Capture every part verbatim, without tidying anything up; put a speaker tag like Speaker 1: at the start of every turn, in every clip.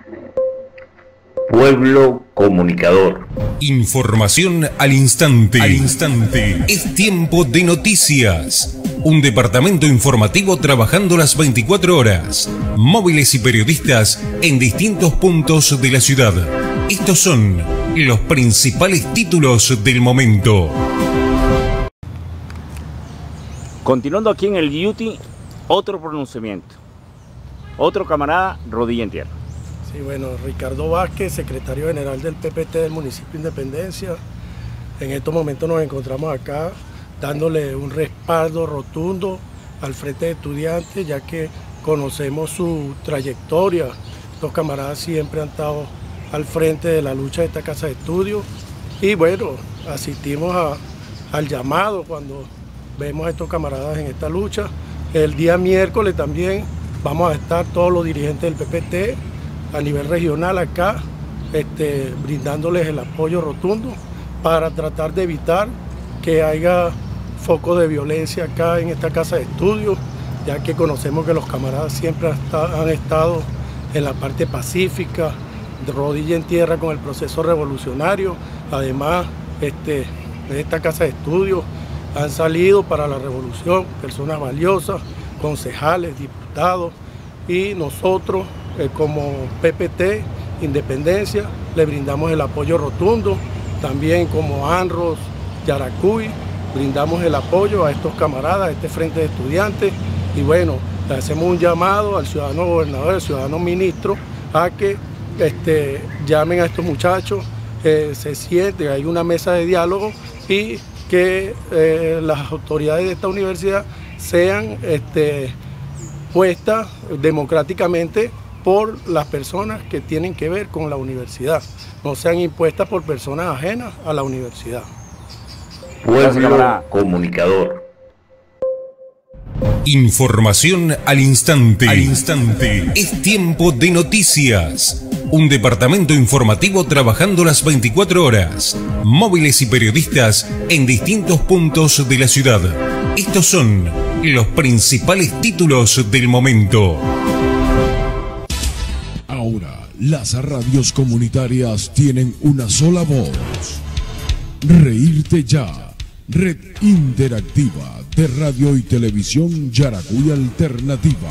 Speaker 1: Pueblo comunicador.
Speaker 2: Información al instante. Al instante. Es tiempo de noticias. Un departamento informativo trabajando las veinticuatro horas. Móviles y periodistas en distintos puntos de la ciudad. Estos son los principales títulos del momento.
Speaker 3: Continuando aquí en el Yuti, otro pronunciamiento. Otro camarada, rodilla en tierra.
Speaker 4: Sí, bueno, Ricardo Vázquez, secretario general del P P T del municipio de Independencia. En estos momentos nos encontramos acá dándole un respaldo rotundo al Frente de Estudiantes, ya que conocemos su trayectoria. Estos camaradas siempre han estado al frente de la lucha de esta casa de estudio. Y bueno, asistimos a, al llamado cuando vemos a estos camaradas en esta lucha. El día miércoles también vamos a estar todos los dirigentes del P P T a nivel regional acá, este, brindándoles el apoyo rotundo para tratar de evitar que haya foco de violencia acá en esta casa de estudio, ya que conocemos que los camaradas siempre han estado en la parte pacífica, de rodilla en tierra con el proceso revolucionario. Además, este, de esta casa de estudio han salido para la revolución personas valiosas, concejales, diputados, y nosotros eh, como P P T Independencia le brindamos el apoyo rotundo, también como ANROS, Yaracuy, brindamos el apoyo a estos camaradas, a este Frente de Estudiantes, y bueno, le hacemos un llamado al ciudadano gobernador, al ciudadano ministro, a que este, llamen a estos muchachos, eh, se sienten, hay una mesa de diálogo y que eh, las autoridades de esta universidad sean este, puestas democráticamente por las personas que tienen que ver con la universidad, no sean impuestas por personas ajenas a la universidad.
Speaker 1: Pueblo comunicador.
Speaker 2: Información al instante. Al instante. Es tiempo de noticias. Un departamento informativo trabajando las veinticuatro horas. Móviles y periodistas en distintos puntos de la ciudad. Estos son los principales títulos del momento.
Speaker 5: Ahora, las radios comunitarias tienen una sola voz. Reírte Ya. Red interactiva de radio y televisión Yaracuy Alternativa.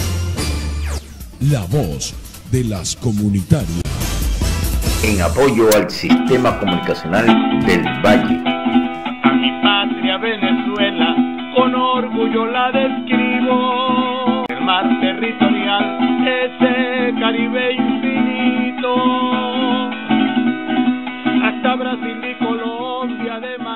Speaker 5: La voz de las comunitarias.
Speaker 1: En apoyo al sistema comunicacional del Valle.
Speaker 6: A mi patria Venezuela, con orgullo la describo. El mar territorial, ese Caribe infinito. Hasta Brasil y Colombia de